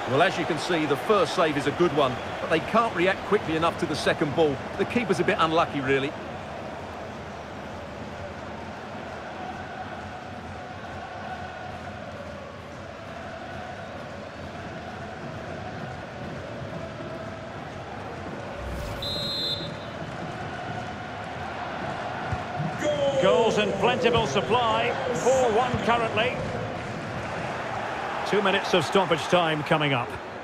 Well, as you can see, the first save is a good one, but they can't react quickly enough to the second ball. The keeper's a bit unlucky, really. Goals in plentiful supply. 4-1 currently. 2 minutes of stoppage time coming up.